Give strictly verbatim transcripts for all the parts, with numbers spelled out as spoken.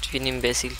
Bien imbécil.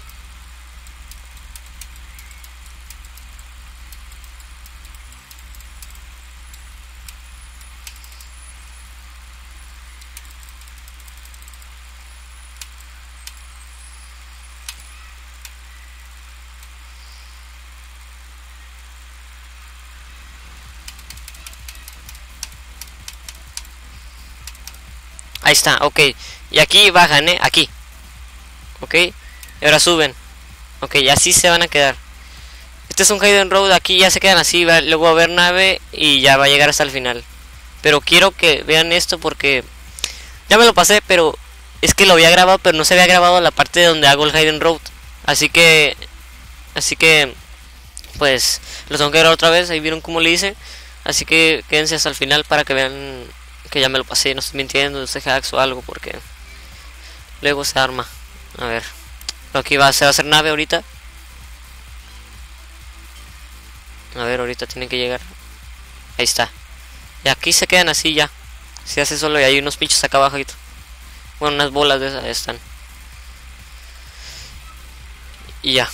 Ahí está, ok. Y aquí bajan, eh, aquí. Ok. Y ahora suben. Ok, y así se van a quedar. Este es un Hidden Road, aquí ya se quedan así, va, luego va a haber nave y ya va a llegar hasta el final. Pero quiero que vean esto porque ya me lo pasé, pero es que lo había grabado, pero no se había grabado la parte donde hago el Hidden Road. Así que, así que, pues, lo tengo que grabar otra vez, ahí vieron cómo le hice. Así que quédense hasta el final para que vean que ya me lo pasé, no estoy mintiendo, no sé hacks o algo, porque luego se arma. A ver, aquí va, se va a hacer nave ahorita. A ver, ahorita tiene que llegar. Ahí está. Y aquí se quedan así ya. Se hace solo y hay unos pinchos acá abajo. Bueno, unas bolas de esas están. Y ya.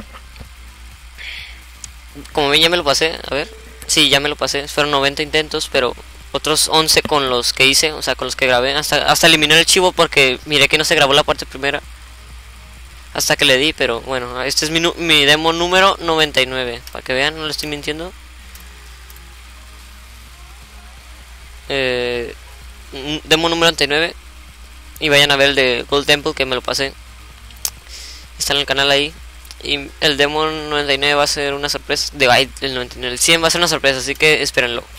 Como ven, ya me lo pasé. A ver. Sí, ya me lo pasé. Fueron noventa intentos, pero otros once con los que hice. O sea, con los que grabé. Hasta, hasta eliminé el archivo porque miré que no se grabó la parte primera. Hasta que le di, pero bueno. Este es mi, mi demo número noventa y nueve. Para que vean, no le estoy mintiendo. Eh, demo número noventa y nueve. Y vayan a ver el de Gold Temple que me lo pasé. Está en el canal ahí. Y el demo noventa y nueve va a ser una sorpresa. De el noventa y nueve, el cien va a ser una sorpresa, así que espérenlo.